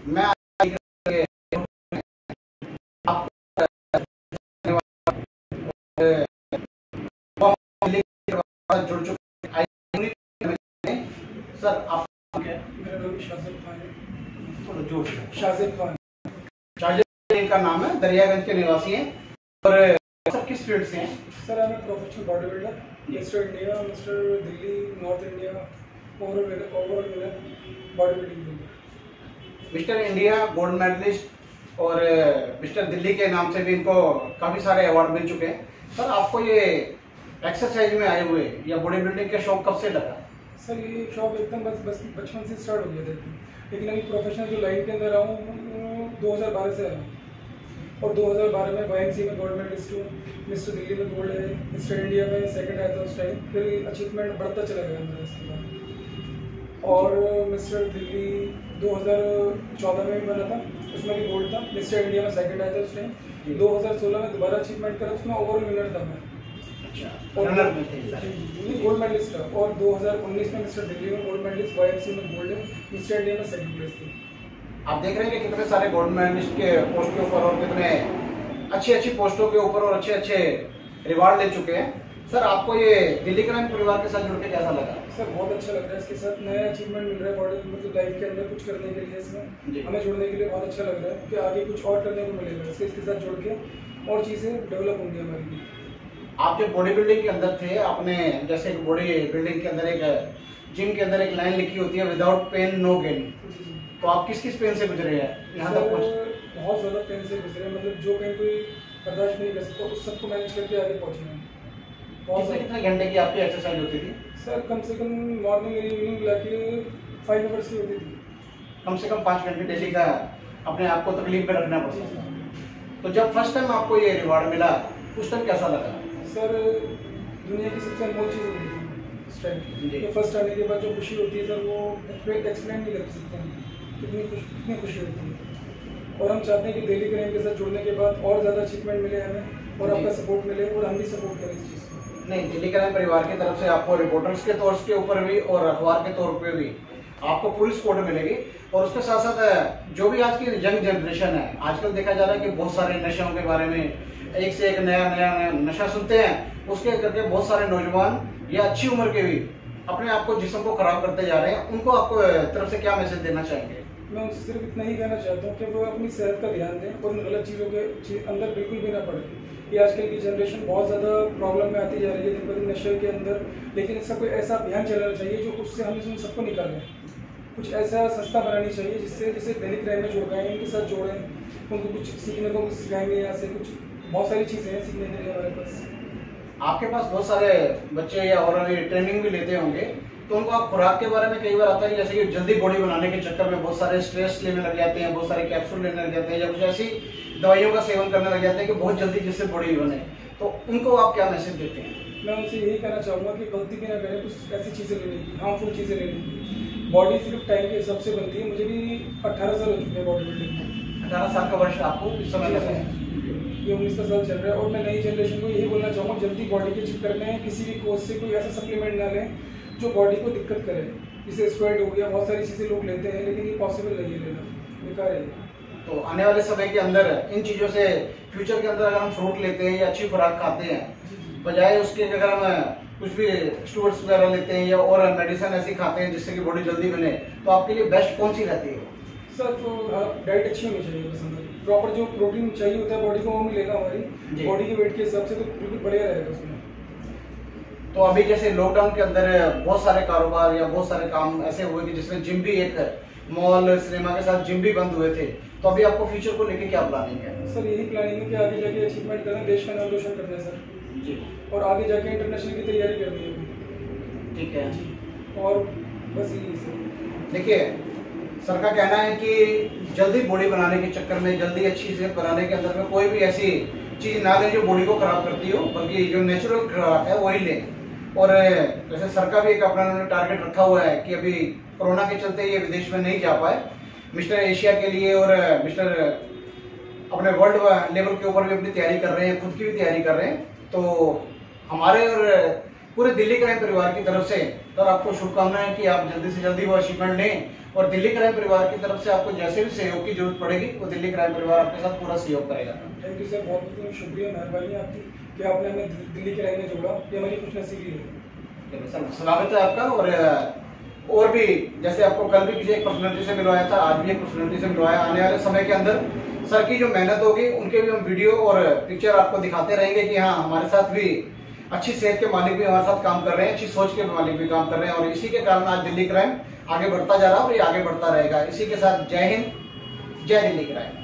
मैं जुड़ चुके सर। आप मेरा नाम शाजिब खान है। शाजिब खान, शाजिब इनका नाम है, दरियागंज के निवासी हैं। और सर किस फील्ड से हैं? Sir I am professional body builder, mister India, mister Delhi, north India, overall winner body building के लिए। मिस्टर इंडिया गोल्ड मेडलिस्ट और मिस्टर दिल्ली के नाम से भी इनको काफी सारे अवार्ड मिल चुके हैं। सर आपको ये एक्सरसाइज में आए हुए या बॉडी बिल्डिंग का शौक कब से लगा? सर ये शौक एकदम बस बचपन से स्टार्ट हो गया था, लेकिन अभी प्रोफेशनल जो लाइन के अंदर आऊँ 2012 से आया हूँ। और 2012 में YMCA में गोल्ड मेडलिस्ट हूँ, मिस्टर दिल्ली में गोल्ड है, मिस्टर इंडिया में सेकंड आया था उस टाइम। फिर अचीवमेंट बढ़ता चला गया मेरा इसके बाद। और मिस्टर दिल्ली 2014 में भी बना था, उसमें भी गोल्ड था। मिस्टर इंडिया में सेकंड आया था उस टाइम। 2016 में दोबारा अचीवमेंट करा, उसमें ओवरऑल विनर था मैं। और गोल्ड मेडलिस्ट था। और 2019 में मिस्टर दिल्ली में गोल्ड मेडलिस्ट, YMCA में गोल्ड है, मिस्टर इंडिया में सेकंड प्लेस थी। आप देख रहे हैं कि कितने सारे गोल्ड मेडलिस्ट के पोस्ट के ऊपर और कितने अच्छी पोस्टों के ऊपर और अच्छे रिवार्ड ले चुके हैं। सर आपको ये दिल्ली क्राइम परिवार के साथ जुड़ के कैसा लगा? सर बहुत अच्छा लग रहा है, इसके साथ नया अचीवमेंट मिल रहा है बॉडी मतलब लाइफ के अंदर कुछ करने के लिए। इसमें हमें जुड़ने के लिए बहुत अच्छा लग रहा है कि आगे कुछ और करने को मिलेगा, इसके साथ जुड़ के और चीज़ें डेवलप होंगी हमारी भी। आप जब बॉडी बिल्डिंग के अंदर थे, आपने जैसे एक बॉडी बिल्डिंग के अंदर एक जिम के अंदर एक लाइन लिखी होती है, विदाउट पेन नो गेन। तो आप किस पेन से गुजरे हैं यहाँ तक पहुँच? बहुत ज़्यादा पेन से गुजरे, मतलब जो पेन कोई बर्दाश्त नहीं कर सकता उस सबको मैनेज करके आगे पहुँचे हैं। कितने घंटे की आपकी एक्सरसाइज होती थी? सर कम से कम मॉर्निंग और इवनिंग मिला के 5 आवर्स की होती थी। कम से कम 5 घंटे डेली का अपने आप को तकलीफ में रखना पड़ता था। तो जब फर्स्ट टाइम आपको ये रिवार्ड मिला उस टाइम कैसा लगा? सर दुनिया की सबसे अनमोल चीज़ होती थी उस टाइम। तो फर्स्ट आने के बाद जो खुशी होती है सर वो एक्सप्लेन नहीं कर सकते हैं, कितनी खुशी होती है। और हम चाहते हैं कि दिल्ली क्राइम के साथ जुड़ने के बाद और ज़्यादा अचीवमेंट मिले हमें और आपका सपोर्ट मिले और हम भी सपोर्ट करें इस चीज़ को। नहीं, दिल्ली क्राइम परिवार की तरफ से आपको रिपोर्टर्स के तौर के ऊपर भी और अखबार के तौर पे भी आपको पूरी सपोर्ट मिलेगी। और उसके साथ साथ जो भी आज की यंग जनरेशन है, आजकल देखा जा रहा है कि बहुत सारे नशों के बारे में एक से एक नया नशा सुनते हैं, उसके करके बहुत सारे नौजवान या अच्छी उम्र के भी अपने आप को जिस्म को खराब करते जा रहे हैं। उनको आपको तरफ से क्या मैसेज देना चाहेंगे? मैं उनसे सिर्फ इतना ही कहना चाहता हूँ कि वो अपनी सेहत का ध्यान दें और गलत चीज़ों के अंदर बिल्कुल भी ना पड़े। कि आजकल की जनरेशन बहुत ज़्यादा प्रॉब्लम में आती जा रही है दिन ब दिन नशे के अंदर, लेकिन इसका कोई ऐसा अभियान चलाना चाहिए जो उससे हम उन सबको निकालें। कुछ ऐसा संस्था बनानी चाहिए जिससे जैसे दिल्ली क्राइम में जुड़ गए इनके साथ जोड़ें, उनको कुछ सीखने को सिखाएंगे। यहाँ से कुछ बहुत सारी चीज़ें हैं सीखने के लिए हमारे पास। आपके पास बहुत सारे बच्चे या और ट्रेनिंग भी लेते होंगे, तो उनको आप खुराक के बारे में कई बार आता है जैसे कि जल्दी बॉडी बनाने के चक्कर में बहुत सारे स्ट्रेस लेने लग जाते हैं, बहुत सारे कैप्सूल लेने लग जाते हैं या कुछ ऐसी दवाइयों का सेवन करने लग जाते हैं कि बहुत जल्दी जिससे बॉडी बने। तो उनको आप क्या मैसेज देते हैं? मैं उनसे यही कहना चाहूँगा कि गलती भी ना करें कुछ ऐसी चीज़ें लेने की, हार्मफुल चीज़ें लेने की। बॉडी सिर्फ टाइम के हिसाब से बनती है। मुझे भी 18 साल हो चुके हैं बॉडी बिल्डिंग में। 18 साल का वर्ष आपको इस समय लगा है? ये 19 साल चल रहा है। और मैं नई जनरेशन को यही बोलना चाहूँगा, जल्दी बॉडी के चक्कर में किसी भी कोच से कोई ऐसा सप्लीमेंट ना लें जो बॉडी को दिक्कत करे। जैसे स्टेरॉइड हो गया, बहुत सारी चीज़ें लोग लेते हैं, लेकिन ये पॉसिबल नहीं है लेना, बेकार है। तो आने वाले समय के अंदर इन चीज़ों से फ्यूचर के अंदर अगर हम फ्रूट लेते हैं या अच्छी खुराक खाते हैं, बजाय उसके अगर हम कुछ भी स्टूडेंट्स वगैरह लेते हैं या और मेडिसिन ऐसी खाते हैं जिससे कि बॉडी जल्दी बने, तो आपके लिए बेस्ट कौन सी रहती है? सर तो डाइट अच्छी होनी चाहिए, पसंद है प्रॉपर जो प्रोटीन चाहिए होता है बॉडी को वो मिलेगा हमारी बॉडी के वेट के हिसाब से, तो बिल्कुल बढ़िया रहेगा उसमें। तो अभी जैसे लॉकडाउन के अंदर बहुत सारे कारोबार या बहुत सारे काम ऐसे हुए कि जिसमें जिम भी एक मॉल सिनेमा के साथ जिम भी बंद हुए थे, तो अभी आपको फ्यूचर को लेके क्या प्लानिंग है? सर यही प्लानिंग है कि आगे जाके अचीवमेंट करना, देश का नाम रोशन करना है सर जी, और आगे जाके इंटरनेशनल की तैयारी करनी है अभी। ठीक है जी, और बस यही सर। देखिए, सर का कहना है कि जल्दी बॉडी बनाने के चक्कर में, जल्दी अच्छी सेहत बनाने के अंदर में कोई भी ऐसी चीज़ ना लें जो बॉडी को खराब करती हो, बल्कि जो नेचुरल खुराक है वही लें। और जैसे सर का भी एक अपना टारगेट रखा हुआ है कि अभी कोरोना के चलते ये विदेश में नहीं जा पाए, मिस्टर एशिया के लिए और मिस्टर अपने वर्ल्ड लेवल के ऊपर भी अपनी तैयारी कर रहे हैं, खुद की भी तैयारी कर रहे हैं। तो हमारे और पूरे दिल्ली क्राइम परिवार की तरफ से तो आपको शुभकामनाएं कि आप जल्दी से जल्दी वो अचीवमेंट लें, और दिल्ली क्राइम परिवार की तरफ से आपको जैसे भी सहयोग की जरूरत पड़ेगी वो दिल्ली क्राइम परिवार आपके साथ पूरा सहयोग करेगा। थैंक यू सर, बहुत बहुत शुक्रिया, मेहरबानी आपकी कि आपने हमें दिल्ली क्राइम में जोड़ा, ये हमारी खुशनसीबी है। सर स्वागत है आपका। और भी जैसे आपको कल भी किसी एक पर्सनैलिटी से मिलवाया था, आज भी एक पर्सनैलिटी से मिलवाया, आने वाले समय के अंदर सर की जो मेहनत होगी उनके भी हम वीडियो और पिक्चर आपको दिखाते रहेंगे कि हाँ हमारे साथ भी अच्छी सेहत के मालिक भी हमारे साथ काम कर रहे हैं, अच्छी सोच के मालिक भी काम कर रहे हैं, और इसी के कारण आज दिल्ली क्राइम आगे बढ़ता जा रहा है और ये आगे बढ़ता रहेगा। इसी के साथ जय हिंद, जय दिल्ली क्राइम।